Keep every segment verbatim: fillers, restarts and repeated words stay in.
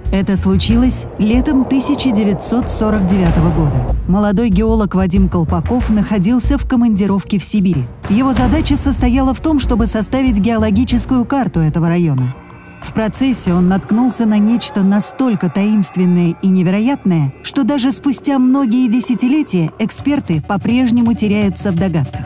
Это случилось летом тысяча девятьсот сорок девятого года. Молодой геолог Вадим Колпаков находился в командировке в Сибири. Его задача состояла в том, чтобы составить геологическую карту этого района. В процессе он наткнулся на нечто настолько таинственное и невероятное, что даже спустя многие десятилетия эксперты по-прежнему теряются в догадках.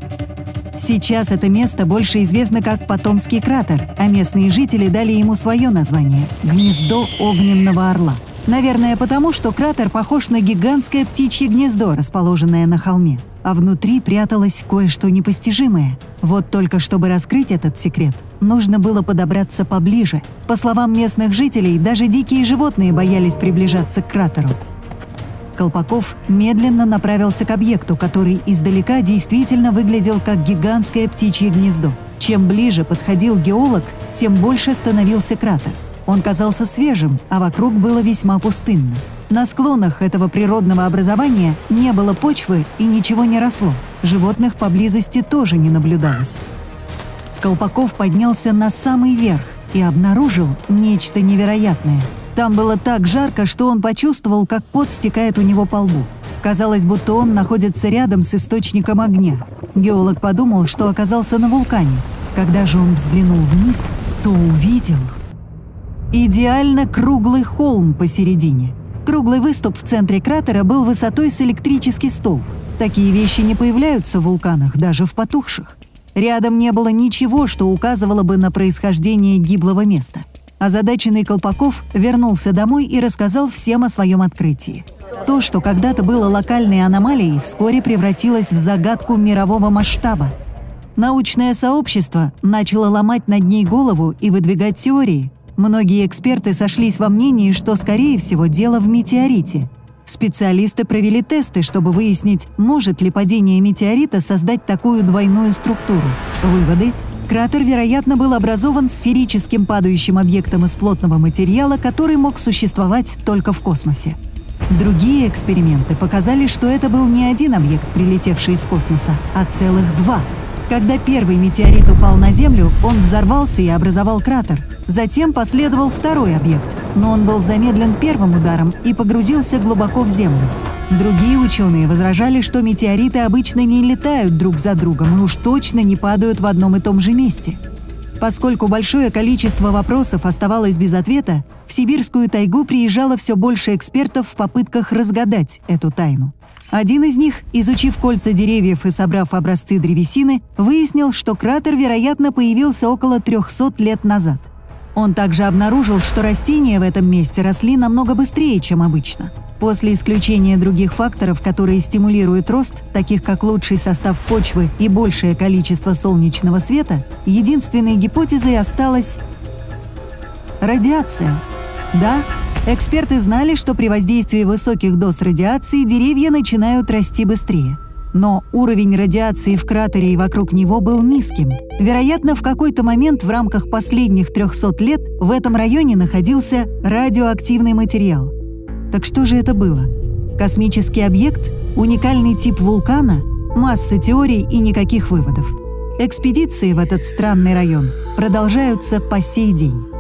Сейчас это место больше известно как Потомский кратер, а местные жители дали ему свое название – «Гнездо огненного орла». Наверное, потому что кратер похож на гигантское птичье гнездо, расположенное на холме. А внутри пряталось кое-что непостижимое. Вот только чтобы раскрыть этот секрет, нужно было подобраться поближе. По словам местных жителей, даже дикие животные боялись приближаться к кратеру. Колпаков медленно направился к объекту, который издалека действительно выглядел как гигантское птичье гнездо. Чем ближе подходил геолог, тем больше становился кратер. Он казался свежим, а вокруг было весьма пустынно. На склонах этого природного образования не было почвы и ничего не росло. Животных поблизости тоже не наблюдалось. Колпаков поднялся на самый верх и обнаружил нечто невероятное. Там было так жарко, что он почувствовал, как пот стекает у него по лбу. Казалось, будто он находится рядом с источником огня. Геолог подумал, что оказался на вулкане. Когда же он взглянул вниз, то увидел идеально круглый холм посередине. Круглый выступ в центре кратера был высотой с электрический столб. Такие вещи не появляются в вулканах, даже в потухших. Рядом не было ничего, что указывало бы на происхождение гиблого места. Озадаченный Колпаков вернулся домой и рассказал всем о своем открытии. То, что когда-то было локальной аномалией, вскоре превратилось в загадку мирового масштаба. Научное сообщество начало ломать над ней голову и выдвигать теории. Многие эксперты сошлись во мнении, что, скорее всего, дело в метеорите. Специалисты провели тесты, чтобы выяснить, может ли падение метеорита создать такую двойную структуру. Выводы: кратер, вероятно, был образован сферическим падающим объектом из плотного материала, который мог существовать только в космосе. Другие эксперименты показали, что это был не один объект, прилетевший из космоса, а целых два. Когда первый метеорит упал на Землю, он взорвался и образовал кратер. Затем последовал второй объект, но он был замедлен первым ударом и погрузился глубоко в Землю. Другие ученые возражали, что метеориты обычно не летают друг за другом и уж точно не падают в одном и том же месте. Поскольку большое количество вопросов оставалось без ответа, в сибирскую тайгу приезжало все больше экспертов в попытках разгадать эту тайну. Один из них, изучив кольца деревьев и собрав образцы древесины, выяснил, что кратер, вероятно, появился около трехсот лет назад. Он также обнаружил, что растения в этом месте росли намного быстрее, чем обычно. После исключения других факторов, которые стимулируют рост, таких как лучший состав почвы и большее количество солнечного света, единственной гипотезой осталась радиация. Да, эксперты знали, что при воздействии высоких доз радиации деревья начинают расти быстрее. Но уровень радиации в кратере и вокруг него был низким. Вероятно, в какой-то момент в рамках последних трехсот лет в этом районе находился радиоактивный материал. Так что же это было? Космический объект? Уникальный тип вулкана? Масса теорий и никаких выводов. Экспедиции в этот странный район продолжаются по сей день.